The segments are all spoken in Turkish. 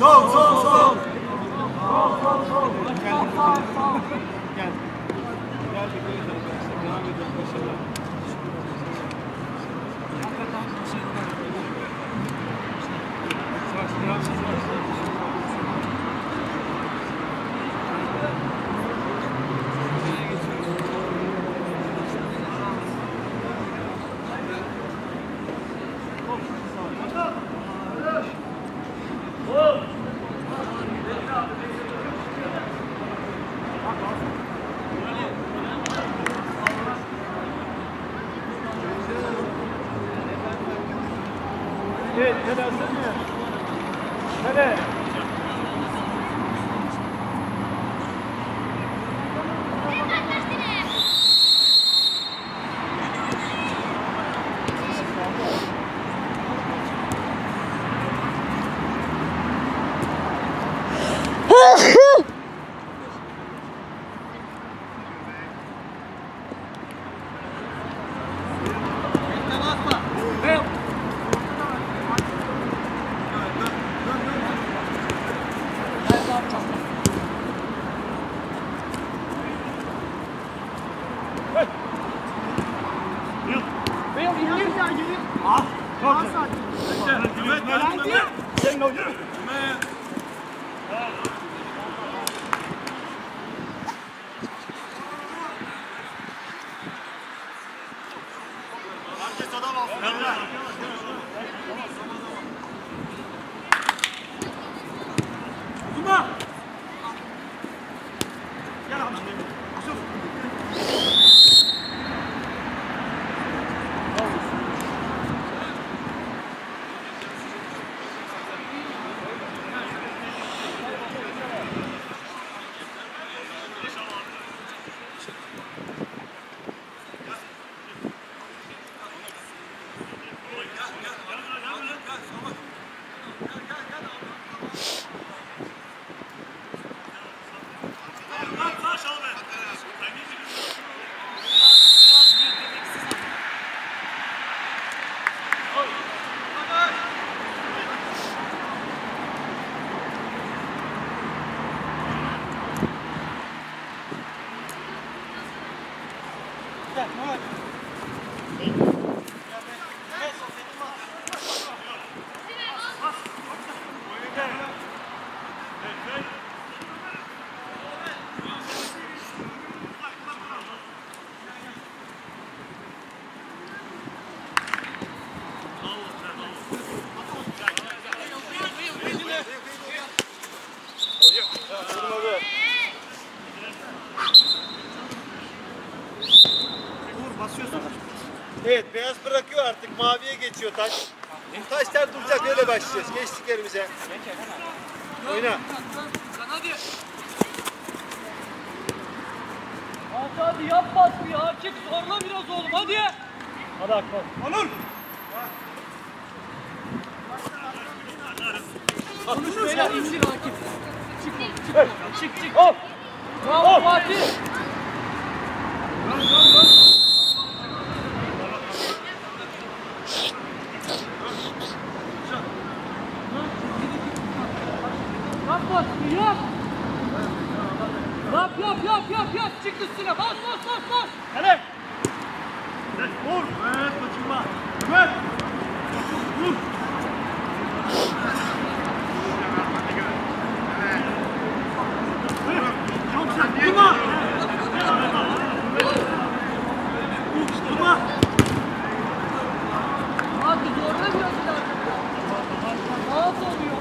Sol, sol, sol. Gel. Gel bekleriz arkadaşlar. Devam edelim. Başarılar. Savaş, devam edelim. Evet, hadi hazır mı? Hadi. Evet, beyaz bırakıyor artık, maviye geçiyor taş. Taşlar duracak, öyle başlayacağız. Geçtik yerimize. Oyna. Hadi. Hadi yap baskı ya. Çık zorla biraz oğlum hadi. Hadi Akbal. Onur. Konuş beyler indir rakip. Çık. Hop. Bravo Fatih. Yap baskı yap. Yap. Çık üstüne. Bas. Hadi. Vur. Evet, kaçırma. Evet. Vur. Çok sen. Vurma. Vurma. Hadi zorla biraz daha. Rahat oluyor.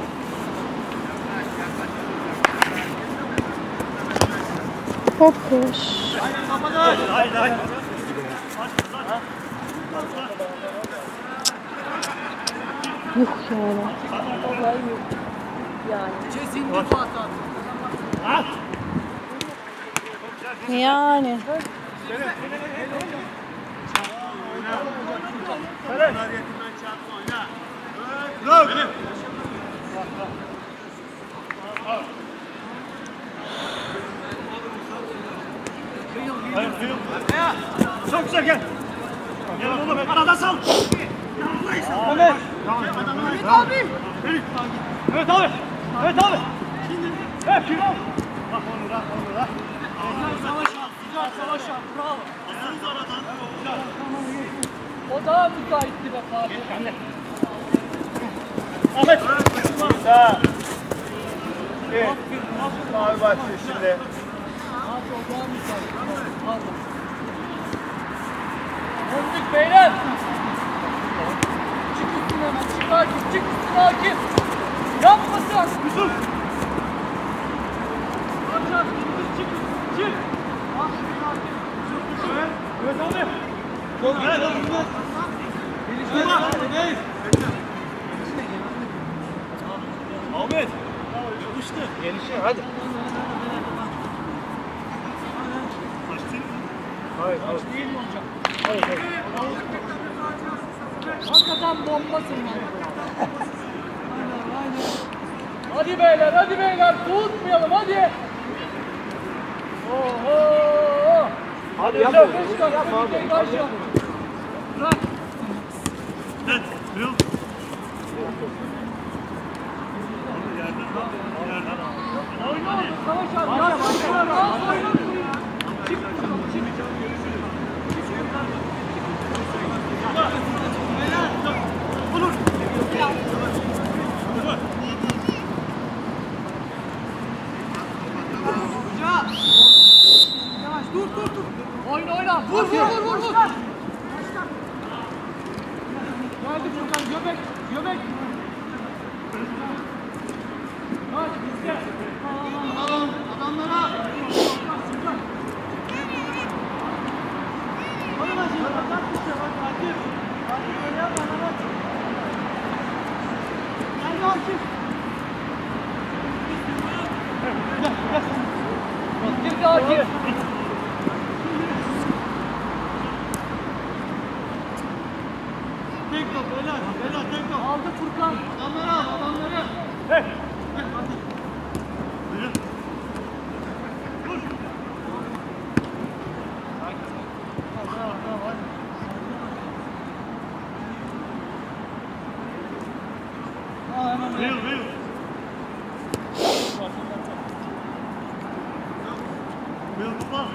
Kokuş. Hayır. Yuh yani. Vallahi yok. Yani. Kesinlikle hata. At. Yani. Bravo. Benim. Çok güzel gel. Gel oğlum. Arada sal. Evet. Mehmet abi. Evet abi. Evet abi. Evet kim al? Bak onu da. Savaş at, güzel savaş at, bravo. O daha müsaitti be Fatih. Ahmet. Güzel. Evet. Mavi başlıyor şimdi. Abi o daha müsaitti. Pardon. Döndük beyler. Çık üstüne hemen, çık Akif, çık üstüne Akif. Yapmasın. Yusuf. Hocam, çık üstüne, çık. Aferin Akif. Evet abi. Çok iyi. Ahmet. Yapıştı. Gelişiyor hadi. Hayır, hayır. Değil mi hocam? Hayır, hayır. Hakikaten bombasın lan. Hadi beyler, soğutmayalım hadi. Oho. Hadi yapma. Yapma abi. Bırak. Evet. Yürü. Oyna oğlum, savaş abi. Ya başla. Nasıl oyna? Çık. Çık. Yavaş dur. Oyna. Vur. Geldi Furkan göbek. Hadi bizde. Adamlara. Hadi başlayalım. Bak Akif. Akif öyle yapma Mehmet. Geldi Akif. Girdi Akif. Tek top beyler. Tek top. Aldı Furkan. Adamları. Hey. Real. Real topa.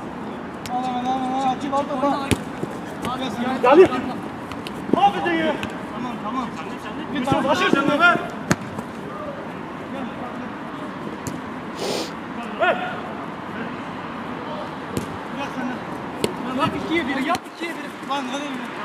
Akif aldı. Geldi. Abi de Tamam. Yusuf başır sen de be. Hey. Yap 2'ye 1. Lan hadi.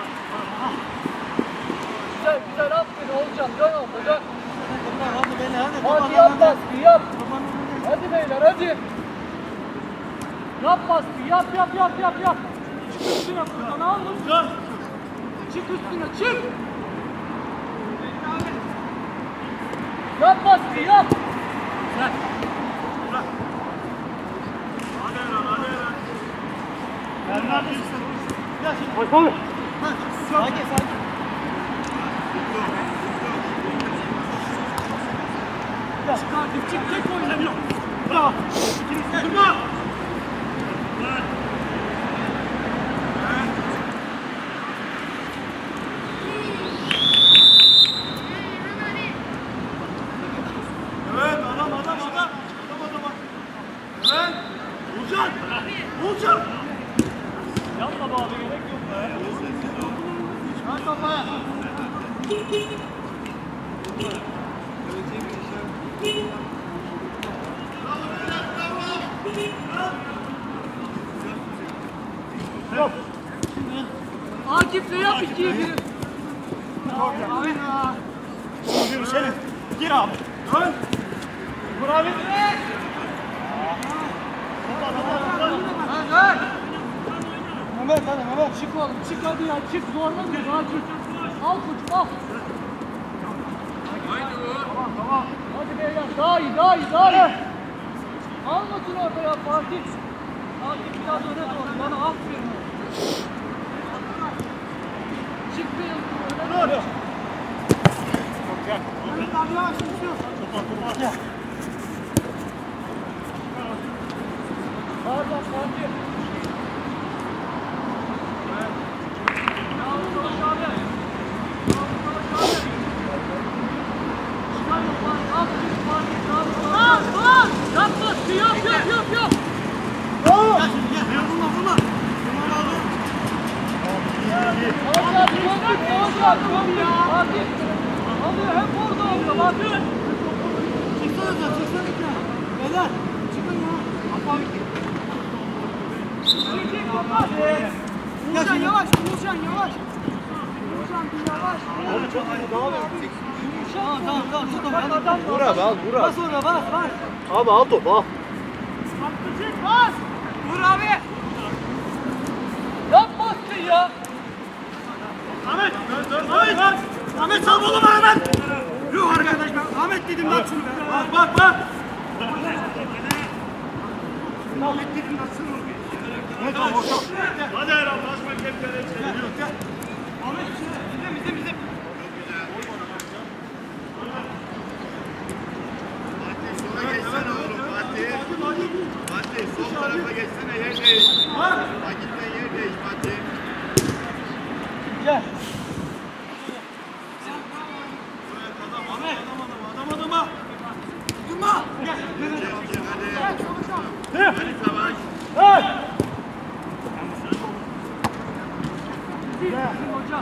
Güzel aferin Oğuzcan. Dön orada dön. Hadi beyler Hadi yap baskıyı yap. Hadi beyler hadi. Yap baskıyı yap. Çık üstüne Furkan al bunu. Çık üstüne çık. Yap baskıyı yap. Güzel. Hadi. Sakin. Çık Akif çık tek oyna. Bravo. Durma. Evet adam. Evet. Olacak. Yapma be abi gerek yok be. Çıkar kafaya. Yok. Akif'le yap 2'ye 1. Yürü Şerif. Gir abi. Dön. Vur abi. Mehmet. Çık oğlum çık hadi ya çık zorla bir Akif. Al koçum al. Tamam. Hadi beyler daha iyi. Almasın orada ya Fatih. Akif biraz öne doğru bana aferin. Çık bir yıl. Dur. Gel. Mehmet abi yavaş düşüyor. Topa. Gel. Pardon Fatih. Yavuz Savaş abi. Çıkar yok Fatih. Al çık Fatih. Döndük ne olacak? Döndük. Fatih. Alıyor hep orada oluyor bak. Çıksana beyler. Çıkın ya. Çekecek kapat. Uğurcan yavaş. Uğurcan yavaş. Uğurcan bir yavaş. Abi çok iyi. Devam et. Tamam. Şu topu. Vur abi al vur abi. Bas oraya bas. Abi al topu al. Atlayacak bas. Vur abi. Yapmazsın ya. Ahmet. Ahmet sal oğlum Ahmet. Yuh arkadaş ben Ahmet dedim lan şunu be. Bak. Ahmet dedim lan şunu. Hadi Erhan basma kepleri çeviriyor. Ahmet bizim. Fatih sola geçsene oğlum Fatih. Fatih sol tarafa geçsene yer değiş. Vakitten yer değiş Fatih. Gel. Ahmet. Adama. Durma. Gel. Hadi savaş. Hocam.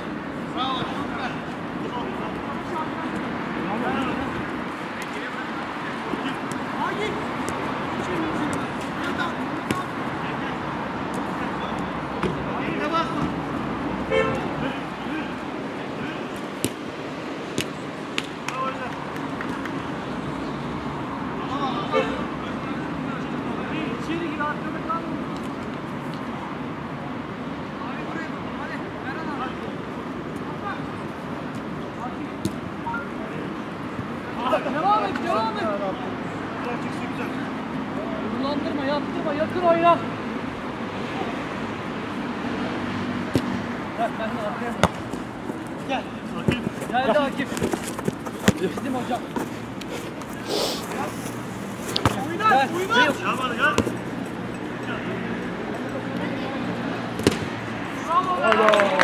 İçeri gir arkada kalma. Devam et. Kullandırma, yaptırma, yakın oyna. Bırak ben de arkaya. Gel. Geldi Akif. Bizim hocam. Uynar. Bravo.